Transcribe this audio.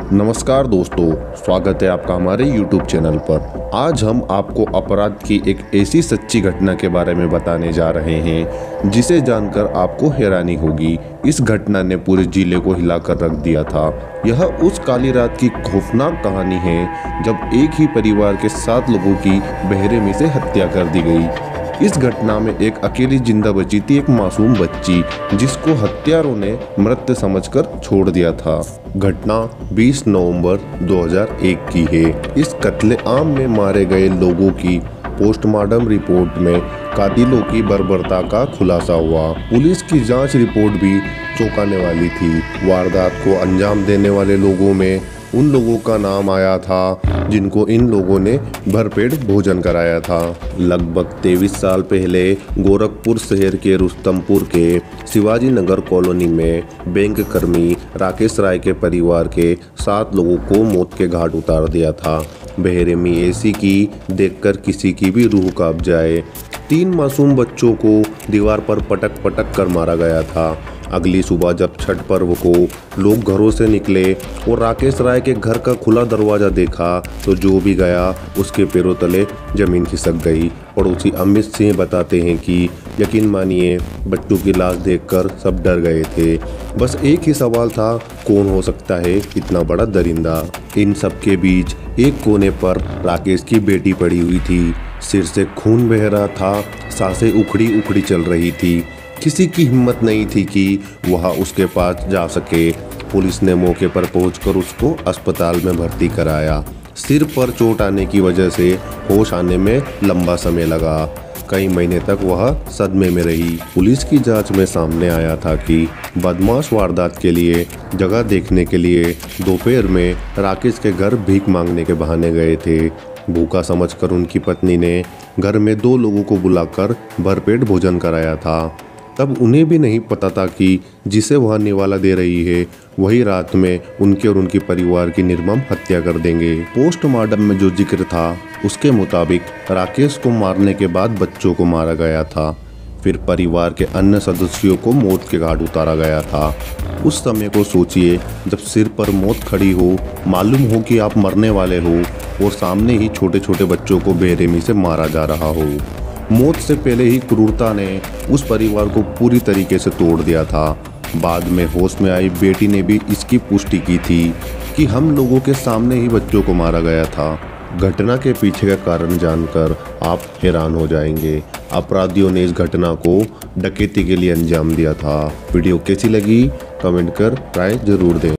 नमस्कार दोस्तों, स्वागत है आपका हमारे YouTube चैनल पर। आज हम आपको अपराध की एक ऐसी सच्ची घटना के बारे में बताने जा रहे हैं जिसे जानकर आपको हैरानी होगी। इस घटना ने पूरे जिले को हिलाकर रख दिया था। यह उस काली रात की खौफनाक कहानी है जब एक ही परिवार के 7 लोगों की बेरहमी से हत्या कर दी गई। इस घटना में एक अकेली जिंदा बची थी एक मासूम बच्ची, जिसको हत्यारों ने मृत समझकर छोड़ दिया था। घटना 20 नवंबर 2001 की है। इस कत्लेआम में मारे गए लोगों की पोस्टमार्टम रिपोर्ट में कातिलों की बर्बरता का खुलासा हुआ। पुलिस की जांच रिपोर्ट भी चौंकाने वाली थी। वारदात को अंजाम देने वाले लोगों में उन लोगों का नाम आया था जिनको इन लोगों ने भरपेट भोजन कराया था। लगभग 23 साल पहले गोरखपुर शहर के रुस्तमपुर के शिवाजी नगर कॉलोनी में बैंक कर्मी राकेश राय के परिवार के 7 लोगों को मौत के घाट उतार दिया था। बेरहमी ऐसी की देखकर किसी की भी रूह कांप जाए। 3 मासूम बच्चों को दीवार पर पटक पटक कर मारा गया था। अगली सुबह जब छठ पर्व को लोग घरों से निकले और राकेश राय के घर का खुला दरवाज़ा देखा तो जो भी गया उसके पैरों तले जमीन खिसक गई। पड़ोसी अमित सिंह बताते हैं कि यकीन मानिए बच्चों की लाश देखकर सब डर गए थे। बस एक ही सवाल था, कौन हो सकता है इतना बड़ा दरिंदा। इन सब के बीच एक कोने पर राकेश की बेटी पड़ी हुई थी। सिर से खून बह रहा था, सांसें उखड़ी उखड़ी चल रही थी। किसी की हिम्मत नहीं थी कि वह उसके पास जा सके। पुलिस ने मौके पर पहुंचकर उसको अस्पताल में भर्ती कराया। सिर पर चोट आने की वजह से होश आने में लंबा समय लगा। कई महीने तक वह सदमे में रही। पुलिस की जांच में सामने आया था कि बदमाश वारदात के लिए जगह देखने के लिए दोपहर में राकेश के घर भीख मांगने के बहाने गए थे। भूखा समझकर उनकी पत्नी ने घर में 2 लोगों को बुलाकर भरपेट भोजन कराया था। तब उन्हें भी नहीं पता था कि जिसे वह निवाला दे रही है वही रात में उनके और उनके परिवार की निर्मम हत्या कर देंगे। पोस्टमार्टम में जो जिक्र था उसके मुताबिक राकेश को मारने के बाद बच्चों को मारा गया था। फिर परिवार के अन्य सदस्यों को मौत के घाट उतारा गया था। उस समय को सोचिए जब सिर पर मौत खड़ी हो, मालूम हो कि आप मरने वाले हो और सामने ही छोटे छोटे बच्चों को बेरहमी से मारा जा रहा हो। मौत से पहले ही क्रूरता ने उस परिवार को पूरी तरीके से तोड़ दिया था। बाद में होश में आई बेटी ने भी इसकी पुष्टि की थी कि हम लोगों के सामने ही बच्चों को मारा गया था। घटना के पीछे का कारण जानकर आप हैरान हो जाएंगे। अपराधियों ने इस घटना को डकैती के लिए अंजाम दिया था। वीडियो कैसी लगी कमेंट कर राय जरूर दें।